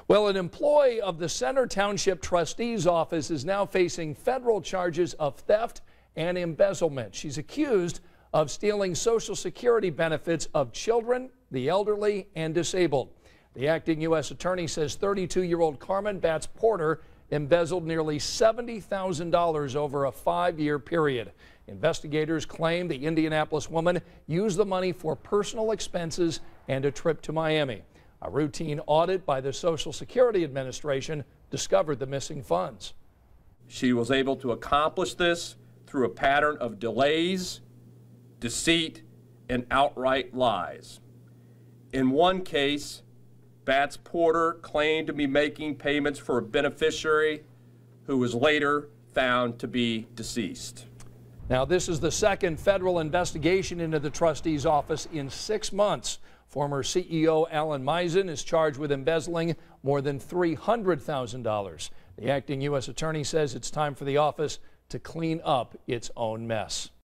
Well, an employee of the Center Township trustee's office is now facing federal charges of theft and embezzlement. She's accused of stealing Social Security benefits of children, the elderly, and disabled. The acting U.S. attorney says 32-year-old Carmen Batts Porter embezzled nearly $70,000 over a 5-year period. Investigators claim the Indianapolis woman used the money for personal expenses and a trip to Miami. A routine audit by the Social Security Administration discovered the missing funds. She was able to accomplish this through a pattern of delays, deceit, and outright lies. In one case, Batts Porter claimed to be making payments for a beneficiary who was later found to be deceased. Now, this is the second federal investigation into the trustee's office in 6 months. Former CEO Alan Misen is charged with embezzling more than $300,000. The acting U.S. attorney says it's time for the office to clean up its own mess.